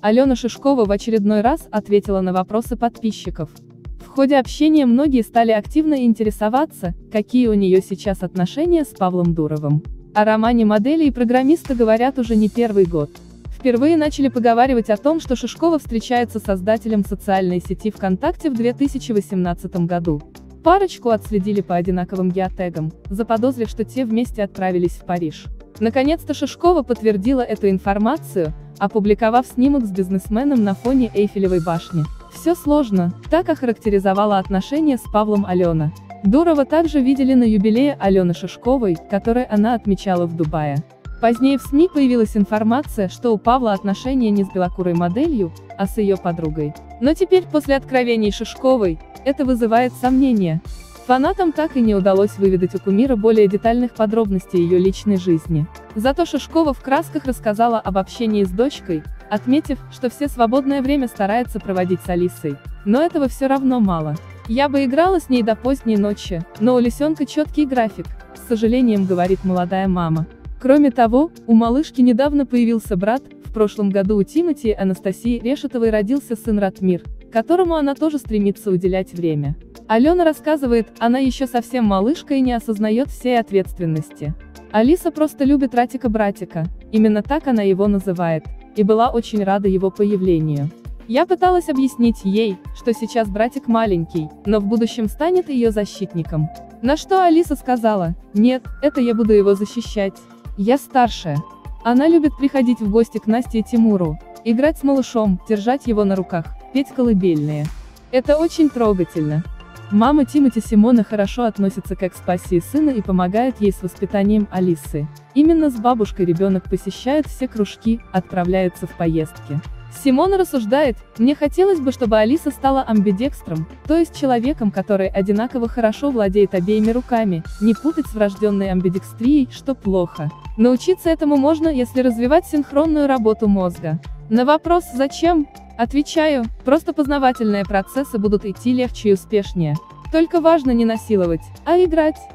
Алена Шишкова в очередной раз ответила на вопросы подписчиков. В ходе общения многие стали активно интересоваться, какие у нее сейчас отношения с Павлом Дуровым. О романе модели и программиста говорят уже не первый год. Впервые начали поговаривать о том, что Шишкова встречается с создателем социальной сети ВКонтакте в 2018 году. Парочку отследили по одинаковым геотегам, заподозрив, что те вместе отправились в Париж. Наконец-то Шишкова подтвердила эту информацию, опубликовав снимок с бизнесменом на фоне Эйфелевой башни. «Все сложно», — так охарактеризовала отношения с Павлом Алена. Дурова также видели на юбилее Алены Шишковой, который она отмечала в Дубае. Позднее в СМИ появилась информация, что у Павла отношения не с белокурой моделью, а с ее подругой. Но теперь, после откровений Шишковой, это вызывает сомнения. Фанатам так и не удалось выведать у кумира более детальных подробностей ее личной жизни. Зато Шишкова в красках рассказала об общении с дочкой, отметив, что все свободное время старается проводить с Алисой. Но этого все равно мало. «Я бы играла с ней до поздней ночи, но у лисенка четкий график», — с сожалением говорит молодая мама. Кроме того, у малышки недавно появился брат, в прошлом году у Тимати и Анастасии Решетовой родился сын Ратмир, которому она тоже стремится уделять время. Алена рассказывает, она еще совсем малышка и не осознает всей ответственности. Алиса просто любит Ратика-братика, именно так она его называет, и была очень рада его появлению. Я пыталась объяснить ей, что сейчас братик маленький, но в будущем станет ее защитником. На что Алиса сказала: «Нет, это я буду его защищать. Я старшая». Она любит приходить в гости к Насте и Тимуру, играть с малышом, держать его на руках, петь колыбельные. Это очень трогательно. Мама Тимати Симона хорошо относится к экспассии сына и помогает ей с воспитанием Алисы. Именно с бабушкой ребенок посещает все кружки, отправляется в поездки. Симона рассуждает: «Мне хотелось бы, чтобы Алиса стала амбидекстром, то есть человеком, который одинаково хорошо владеет обеими руками, не путать с врожденной амбидекстрией, что плохо. Научиться этому можно, если развивать синхронную работу мозга». На вопрос «Зачем?» отвечаю: просто познавательные процессы будут идти легче и успешнее. Только важно не насиловать, а играть.